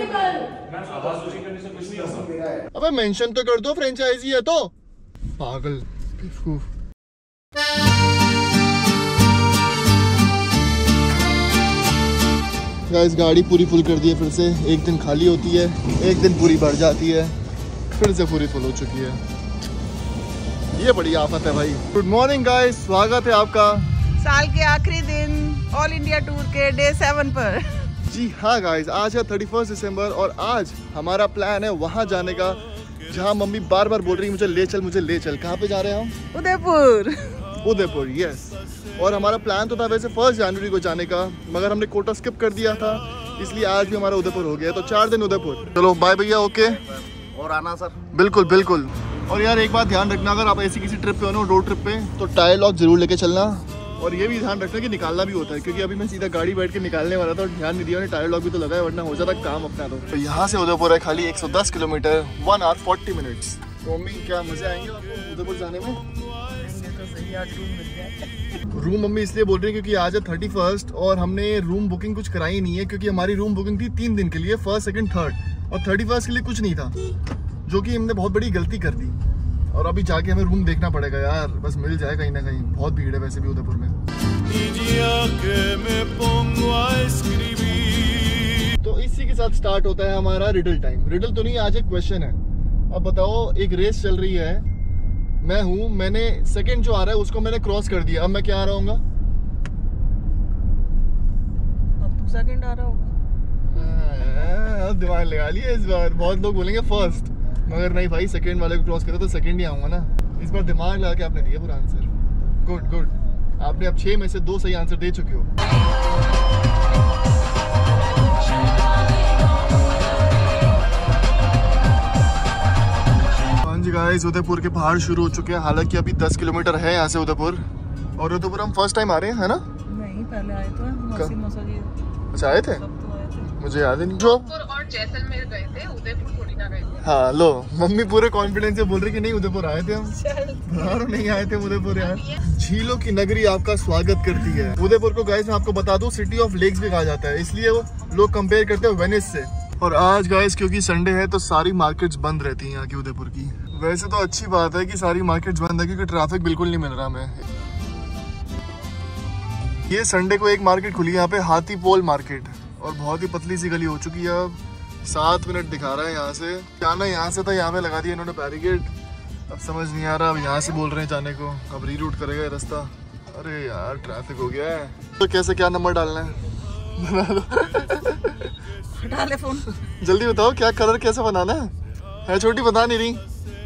अबे मेंशन तो कर दो, फ्रेंचाइजी है तो। पागल। गाइस गाड़ी पूरी फुल कर दी है फिर से। एक दिन खाली होती है, एक दिन पूरी भर जाती है, फिर से पूरी फुल हो चुकी है। ये बड़ी आफत है भाई। गुड मॉर्निंग गाइस, स्वागत है आपका साल के आखिरी दिन ऑल इंडिया टूर के डे 7 पर। जी हाँ गाइस, आज है 31 दिसंबर और आज हमारा प्लान है वहाँ जाने का जहाँ मम्मी बार बार बोल रही है मुझे ले चल, मुझे ले चल। कहाँ पे जा रहे हैं हम? उदयपुर। उदयपुर, यस। और हमारा प्लान तो था वैसे 1 जनवरी को जाने का, मगर हमने कोटा स्किप कर दिया था, इसलिए आज भी हमारा उदयपुर हो गया। तो 4 दिन उदयपुर। चलो बाय भैया, ओके। और आना सर। बिल्कुल बिल्कुल। और यार एक बात ध्यान रखना, अगर आप ऐसी किसी ट्रिप पे हो ना, रोड ट्रिप पे, तो टायर लॉक जरूर लेके चलना। और ये भी ध्यान रखना कि निकालना भी होता है, क्योंकि अभी मैं सीधा गाड़ी बैठ के निकालने वाला था और ध्यान नहीं दिया, टायर लॉक भी तो लगा है, वरना हो जाता काम अपना। तो यहाँ से उदयपुर है खाली 110 किलोमीटर, 1 आवर 40 मिनट्स। तो मम्मी क्या मजे आएंगे आपको उदयपुर जाने में? तो सही, आज रूम मिल जाए। रूम मम्मी इसलिए बोल रही है क्योंकि आज है 31 और हमने रूम बुकिंग कुछ कराई नहीं है, क्योंकि हमारी रूम बुकिंग थी 3 दिन के लिए, 1st, 2nd, 3rd, और 31 के लिए कुछ नहीं था, जो कि हमने बहुत बड़ी गलती कर दी। और अभी जाके हमें रूम देखना पड़ेगा यार, बस मिल जाए कहीं ना कहीं। बहुत भीड़ है वैसे भी उदयपुर में। तो इसी के साथ स्टार्ट होता है हमारा रिडल टाइम। रिडल तो नहीं, आज एक क्वेश्चन है। अब बताओ, एक रेस चल रही है, मैं हूँ, मैंने सेकंड जो आ रहा है उसको मैंने क्रॉस कर दिया, अब मैं क्या आ रहा हूँ? अब तू सेकंड आ रहा होगा। दिमाग लगा लिया इस बार। बहुत लोग बोलेंगे फर्स्ट, मगर नहीं भाई, सेकंड वाले को क्रॉस करो तो सेकंड ही आऊंगा ना। इस बार दिमाग लगा के आपने दिया पूरा आंसर। Good good. आपने अब 6 में से 2 सही आंसर दे चुके हो। हाँ जी गाइस, उदयपुर के पहाड़ शुरू हो चुके हैं। हालांकि अभी 10 किलोमीटर है यहाँ से उदयपुर। और उदयपुर हम फर्स्ट टाइम आ रहे हैं, है ना? नहीं, पहले आए तो मौसा जी। अच्छा, आए थे? मुझे याद ही नहीं। जो और जैसलमेर गए थे, उदयपुर थोड़ी ना गए थे। हाँ लो, मम्मी पूरे कॉन्फिडेंस से बोल रही कि नहीं उदयपुर आए थे हम। यार नहीं आए थे उदयपुर यार। झीलों की नगरी आपका स्वागत करती है। उदयपुर को गाइस मैं आपको बता दूं, सिटी ऑफ लेक्स भी कहा जाता है, इसलिए वो लोग कंपेयर करते हैं वेनिस से। और आज गाइस क्योंकि संडे है तो सारी मार्केट्स बंद रहती हैं यहाँ की उदयपुर की। वैसे तो अच्छी बात है कि सारी मार्केट्स बंद है, क्योंकि ट्रैफिक बिल्कुल नहीं मिल रहा हमें। ये संडे को एक मार्केट खुली है यहाँ पे, हाथी पोल मार्केट, और बहुत ही पतली सी गली हो चुकी है। अब 7 मिनट दिखा रहा है यहाँ से जाना। यहाँ से था, यहाँ पे लगा दिया इन्होंने बैरिकेड। अब समझ नहीं आ रहा, अब यहाँ से बोल रहे हैं जाने को, अब रीरूट करेगा ये रास्ता। अरे यार ट्रैफिक हो गया है। तो कैसे, क्या नंबर डालना है? हटा ले फोन। जल्दी बताओ, क्या कलर कैसे बनाना है? छोटी बता नहीं रही।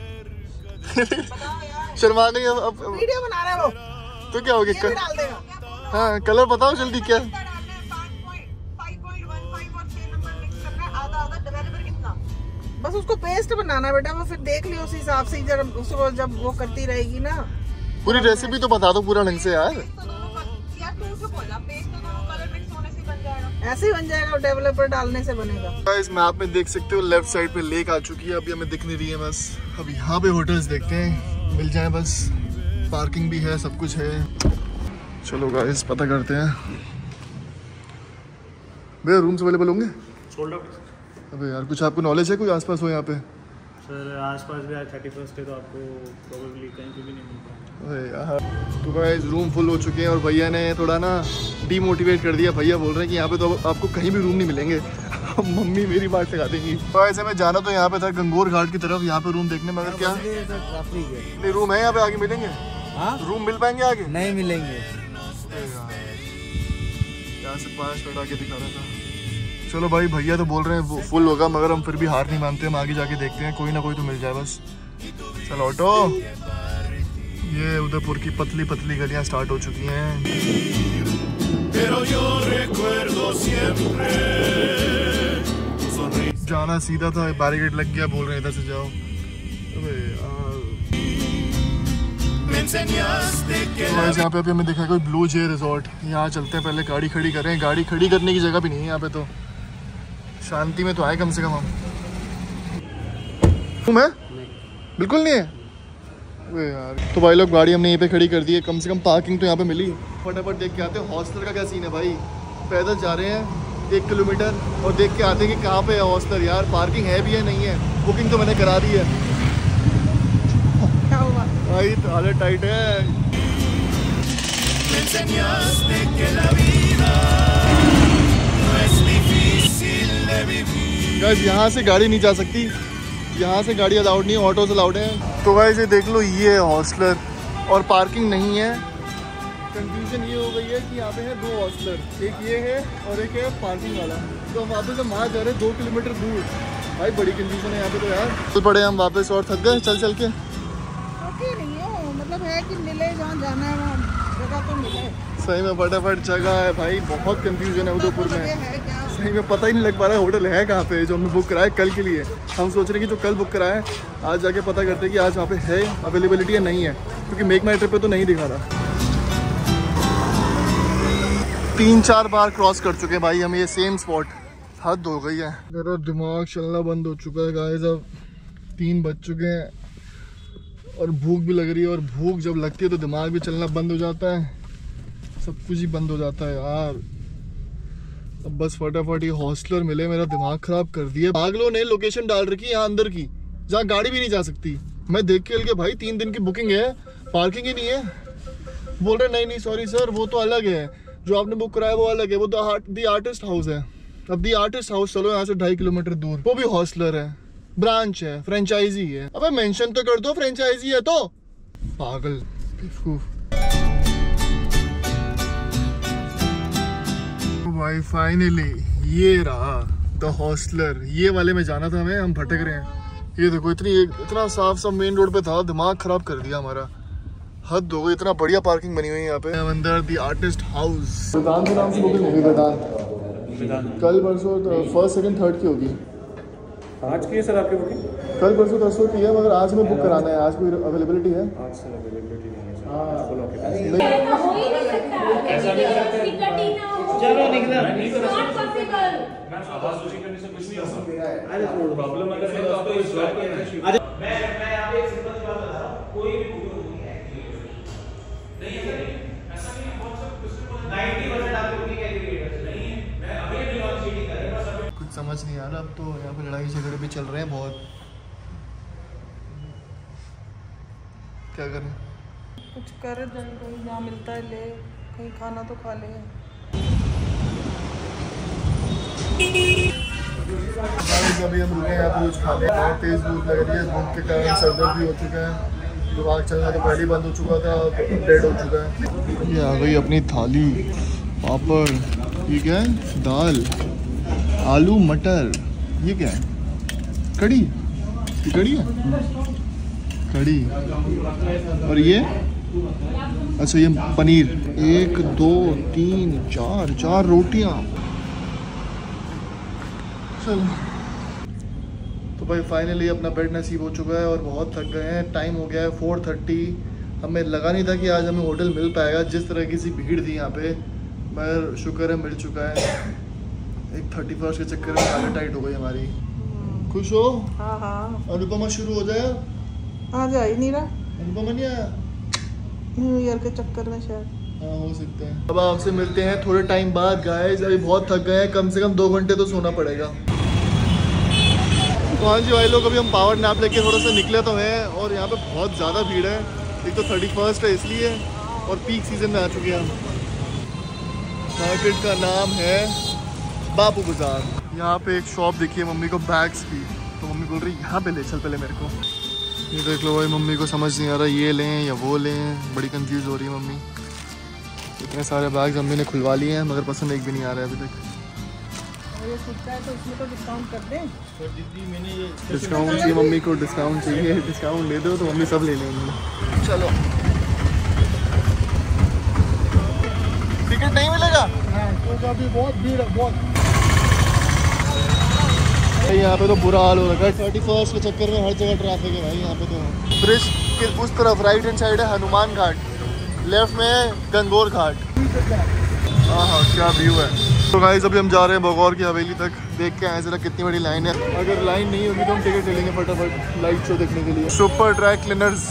शर्मा गई। अब वीडियो बना रहा है वो, तो क्या हो गया? डाल देगा। हाँ कलर बताओ जल्दी। क्या? बस उसको पेस्ट बनाना है बेटा, वो फिर देख लियो उस हिसाब से, उसको जब वो करती रहेगी ना। पूरी रेसिपी तो बता दो पूरा ढंग से यार। ऐसे ही बन जाएगा, डेवलपर डालने से बनेगा। गाइस मैप में देख सकते हो, लेफ्ट साइड पे लेक आ चुकी है, अभी हमें दिख नहीं रही है। बस अब यहाँ पे होटल्स देखते हैं, मिल जाए बस। पार्किंग भी है, सब कुछ है। चलो गाइस पता करते हैं। भैया रूम्स अवेलेबल होंगे? Sold out. अबे यार कुछ आपको नॉलेज है, कोई आसपास हो यहाँ पे? सर आसपास भी आज 31 है तो आपको प्रोबेबली कहीं पे भी नहीं मिलता। अरे यार तो गाइस रूम फुल हो चुके हैं और भैया ने थोड़ा ना डीमोटिवेट कर दिया। भैया बोल रहे हैं कि यहाँ पे तो आपको कहीं भी रूम नहीं मिलेंगे। मम्मी मेरी बात लगा देंगी। तो ऐसे में जाना तो यहाँ पे था गंगोर घाट की तरफ, यहाँ पे रूम देखने, मगर क्या नहीं रूम है यहाँ पे आगे मिलेंगे? रूम मिल पाएंगे आगे? नहीं मिलेंगे। यहाँ से 5 मिनट आगे दिखा रहा था। चलो भाई, भैया तो बोल रहे हैं वो फुल होगा, मगर हम फिर भी हार नहीं मानते, हम आगे जाके देखते हैं, कोई ना कोई तो मिल जाए बस। चलो ऑटो। ये उदयपुर की पतली पतली गलियां स्टार्ट हो चुकी हैं। जाना सीधा था, बैरिकेड लग गया, बोल रहे हैं इधर से जाओ। अबे यार यहाँ पे अभी हमें देखा कोई ब्लू जे रिजॉर्ट, यहाँ चलते हैं, पहले गाड़ी खड़ी करें। गाड़ी खड़ी करने की जगह भी नहीं है यहाँ पे, तो शांति में तो आए कम से कम हम। तुम है? बिल्कुल नहीं है यार। तो भाई लोग गाड़ी हमने यहीं पे खड़ी कर दी है, कम से कम पार्किंग तो यहाँ पे मिली। फटाफट देख के आते हैं हॉस्टल का क्या सीन है भाई। पैदल जा रहे हैं, 1 किलोमीटर और देख के आते हैं कि कहाँ पे है हॉस्टल। यार पार्किंग है भी है नहीं है, बुकिंग तो मैंने करा दी है। क्या हुआ भाई तो हालत टाइट है। गाइस यहाँ से गाड़ी नहीं जा सकती, यहाँ से गाड़ी अलाउड नहीं है, ऑटोज अलाउड है। तो गाइस ये देख लो, ये है हॉस्टलर और पार्किंग नहीं है। कंफ्यूजन ये हो गई है कि यहाँ पे है 2 हॉस्टलर, एक ये है और एक है पार्किंग वाला। तो हम वापस हम वहाँ जा रहे हैं 2 किलोमीटर दूर। भाई बड़ी कंफ्यूजन है यहाँ पे तो यार। चल पड़े हम वापस और थक गए चल चल के। नहीं हो, मतलब है कि मिले जहाँ जाना है वहाँ जगह तो मिले। सही में फटाफट जगह है भाई, बहुत कंफ्यूजन है उदयपुर में। है क्या? सही में पता ही नहीं लग पा रहा है होटल है कहाँ पे जो हमने बुक कराया कल के लिए। हम सोच रहे हैं कि जो कल बुक कराया है आज जाके पता करते हैं कि आज वहाँ पे है अवेलेबिलिटी या नहीं है, क्योंकि मेक माई ट्रिप पे तो नहीं दिखा रहा। 3-4 बार क्रॉस कर चुके हैं भाई हम ये सेम स्पॉट, हद हो गई है। मेरा दिमाग चलना बंद हो चुका है गाइस, अब 3 बज चुके हैं और भूख भी लग रही है। और भूख जब लगती है तो दिमाग भी चलना बंद हो जाता है, सब कुछ ही बंद हो जाता है यार। अब बस फटाफट ये हॉस्टलर मिले, मेरा दिमाग खराब कर दिया। पागलों ने लोकेशन डाल रखी है यहाँ अंदर की, जहाँ गाड़ी भी नहीं जा सकती। मैं देख के लगे भाई 3 दिन की बुकिंग है, पार्किंग ही नहीं है। बोल रहे नहीं नहीं सॉरी सर वो तो अलग है, जो आपने बुक कराया वो अलग है, वो द आर्टिस्ट हाउस है। अब द आर्टिस्ट हाउस चलो यहाँ से 2.5 किलोमीटर दूर, वो भी हॉस्टलर है, ब्रांच है, फ्रेंचाइजी है। अबे मेंशन तो कर दो फ्रेंचाइजी है तो। पागल बेवकूफ। भाई फाइनली ये रहा द हॉस्टलर, ये वाले में जाना था हमें, हम भटक रहे हैं। ये देखो इतना साफ सा मेन रोड पे था, दिमाग खराब कर दिया हमारा, हद हो गई। इतना बढ़िया पार्किंग बनी हुई है यहाँ पे अंदर द आर्टिस्ट हाउस। वेदांत के नाम से बुकिंग होगी, वेदांत कल परसों 1st 2nd 3rd की होगी। आज की है सर आपकी बुकिंग? कल परसों 10 की है, मगर आज में बुक कराना है। आज कोई अवेलेबिलिटी है? आज सर अवेलेबिलिटी नहीं है सर। हाँ फुल ऑक्यूपेंसी। चलो निकला नहीं तो नॉट पॉसिबल। मैं आवाज दूसरी करने से कुछ नहीं होगा। अरे प्रॉब्लम अगर है तो आपको इस बात पे मैं यहां पे एक सिंपल सी बात बता रहा हूं, कोई भी बुकिंग नहीं है नहीं है, ऐसा नहीं है। बहुत सब कुछ 90% आपकी बुकिंग एग्रीगेटर नहीं है। मैं अभी भी लॉन्च चीटिंग कर रहा हूं, बस कुछ समझ नहीं आ रहा। अब तो यहाँ पे लड़ाई झगड़े भी चल रहे हैं बहुत, क्या करें? कुछ कर जाए, कहीं जहाँ मिलता है ले, कहीं खाना तो खा ले। अभी हम रुके हैं यहाँ पे कुछ खाने, बहुत तेज भूख लग रही है, भूख के कारण सर दर्द भी हो चुका है, दिमाग चलना तो पहले बंद हो चुका था, डेड हो चुका है। ये आ गई अपनी थाली, पापड़, ये क्या है, दाल, आलू मटर, ये क्या है, कड़ी, ये कड़ी है, कड़ी। और ये अच्छा ये पनीर, 1 2 3 4 रोटियाँ। चलो तो भाई फाइनली अपना बेड नसीब हो चुका है और बहुत थक गए हैं। टाइम हो गया है 4:30। हमें लगा नहीं था कि आज हमें होटल मिल पाएगा, जिस तरह की सी भीड़ थी यहाँ पे, मगर शुक्र है मिल चुका है। एक 31st के चक्कर में हालत टाइट हो गई हमारी। खुश हो? हाँ हाँ। अनुपमा शुरू हो जाए? आ जा ही नहीं रहा, अनुपमा नहीं आया न्यू ईयर के चक्कर में शायद। हाँ हो सकता है। अब आपसे मिलते हैं थोड़े टाइम बाद गाइस, अभी बहुत थक गए हैं, कम से कम 2 घंटे तो सोना पड़ेगा। तो हाँ जी भाई लोग, अभी हम पावर नैप लेके थोड़ा सा निकले तो हैं और यहाँ पे बहुत ज़्यादा भीड़ है। एक तो 31st है इसलिए, और पीक सीजन में आ चुके हैं हम। मार्केट का नाम है बापू बाजार। यहाँ पे एक शॉप देखी है मम्मी को बैग्स की, तो मम्मी बोल रही यहाँ पे ले चल पहले मेरे को। ये देख लो भाई, मम्मी को समझ नहीं आ रहा ये लें या वो लें, बड़ी कंफ्यूज हो रही है मम्मी। इतने सारे बैग्स मम्मी ने खुलवा लिए हैं, मगर पसंद एक भी नहीं आ रहा है अभी तक। ये खुदता है तो इसमें तो डिस्काउंट कर दें। डिस्काउंट चाहिए मम्मी को, डिस्काउंट चाहिए, डिस्काउंट दे दो तो मम्मी सब ले लेंगी। चलो टिकट नहीं मिलेगा? तो अभी बहुत भीड़ है, बहुत। यहाँ पे तो बुरा हाल हो रखा है, 31st के चक्कर में हर जगह ट्रैफिक है भाई यहाँ पे तो। ब्रिज के उस तरफ राइट हैंड साइड है हनुमान घाट, लेफ्ट में गंगोर घाट। हाँ हाँ क्या व्यू है। तो गाइस अभी हम जा रहे हैं भगौर की हवेली तक, देख के आए जरा कितनी बड़ी लाइन है। अगर लाइन नहीं होगी तो हम टिकट ले लेंगे फटाफट लाइट शो देखने के लिए। सुपर ड्राई क्लीनर्स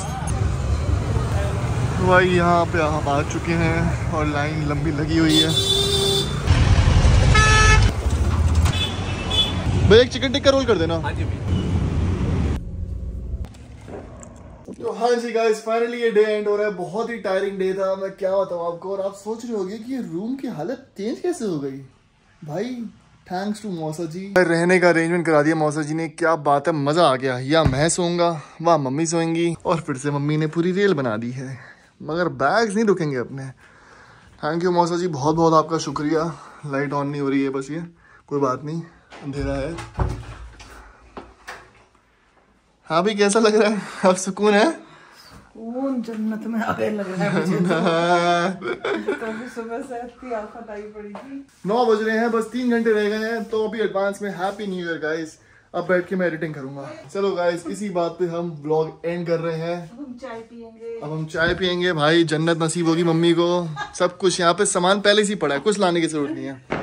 भाई यहाँ पे हम आ चुके हैं और लाइन लंबी लगी हुई है। भैया एक चिकन टिक्का रोल कर देना। हाँ जी तो हाँ जी गाइस, फाइनली ये डे एंड हो रहा है। बहुत ही टायरिंग डे था, मैं क्या बताऊँ आपको। और आप सोच रहे होंगे कि ये रूम की हालत चेंज कैसे हो गई भाई। थैंक्स टू मौसा जी, रहने का अरेंजमेंट करा दिया मौसा जी ने। क्या बात है, मजा आ गया। या मैं सोऊंगा, वहाँ मम्मी सोएंगी, और फिर से मम्मी ने पूरी रेल बना दी है, मगर बैग्स नहीं रुकेंगे अपने। थैंक यू मौसा जी, बहुत बहुत आपका शुक्रिया। लाइट ऑन नहीं हो रही है बस, ये कोई बात नहीं, अंधेरा है। हाँ भाई, कैसा लग रहा है? अब सुकून है? कौन जन्नत में आ गए लग रहा है मुझे तो अभी सुबह से इतनी आफत आई पड़ी थी। 9 बज रहे हैं, बस 3 घंटे रह गए हैं। तो अभी एडवांस में हैप्पी न्यू ईयर गाइस। अब बैठ के मैं एडिटिंग करूंगा। चलो गाइस, इसी बात पे हम व्लॉग एंड कर रहे हैं। हम चाय पियेंगे। अब हम चाय पियेंगे भाई। जन्नत नसीब होगी मम्मी को। सब कुछ यहाँ पे सामान पहले से ही पड़ा है, कुछ लाने की जरूरत नहीं है।